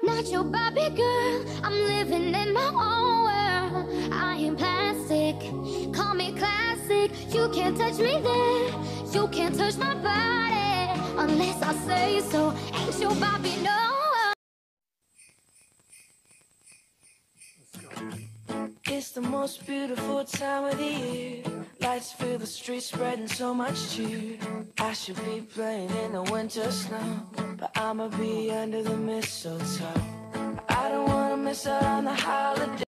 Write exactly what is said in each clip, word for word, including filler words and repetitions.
Not your Barbie girl, I'm living in my own world. I ain't plastic, call me classic. You can't touch me there, you can't touch my body unless I say so. Ain't your Barbie, no. It's the most beautiful time of the year. Lights fill the streets, spreading so much cheer. I should be playing in the winter snow, but I'ma be under the mistletoe. I don't wanna miss out on the holiday.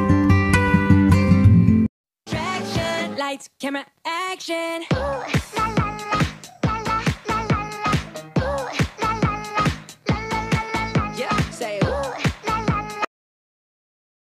Lights, camera, action. Ooh, la,